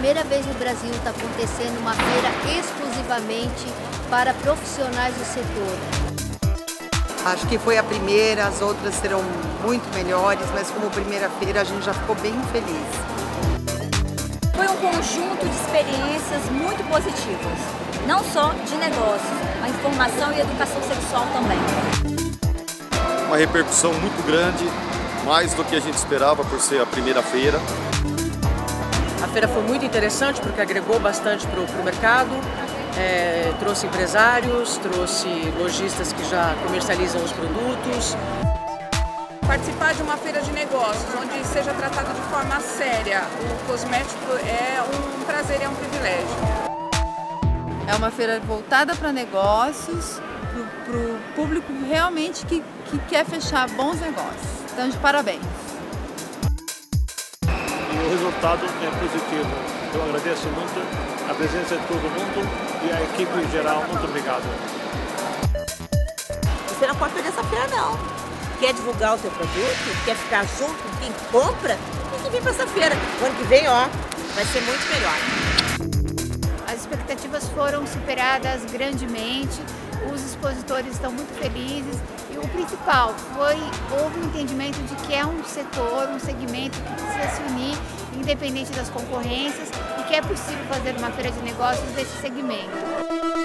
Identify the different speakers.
Speaker 1: primeira vez no Brasil está acontecendo uma feira exclusivamente para profissionais do setor.
Speaker 2: Acho que foi a primeira, as outras serão muito melhores, mas como primeira feira a gente já ficou bem feliz.
Speaker 3: Foi um conjunto de experiências muito positivas, não só de negócios, a informação e educação sexual também.
Speaker 4: Uma repercussão muito grande, mais do que a gente esperava por ser a primeira feira.
Speaker 5: A feira foi muito interessante porque agregou bastante para o mercado, trouxe empresários, trouxe lojistas que já comercializam os produtos.
Speaker 6: Participar de uma feira de negócios, onde seja tratado de forma séria o cosmético, é um prazer e é um privilégio.
Speaker 7: É uma feira voltada para negócios, para o público realmente que quer fechar bons negócios. Então, de parabéns.
Speaker 8: E o resultado é positivo. Eu agradeço muito a presença de todo mundo e a equipe em geral. Muito obrigado.
Speaker 9: Você não pode perder essa feira, não. Quer divulgar o seu produto? Quer ficar junto com quem compra? Tem que vir para essa feira. O ano que vem, ó, vai ser muito melhor.
Speaker 10: As expectativas foram superadas grandemente, os expositores estão muito felizes e o principal houve um entendimento de que é um setor, um segmento que precisa se unir independente das concorrências e que é possível fazer uma feira de negócios desse segmento.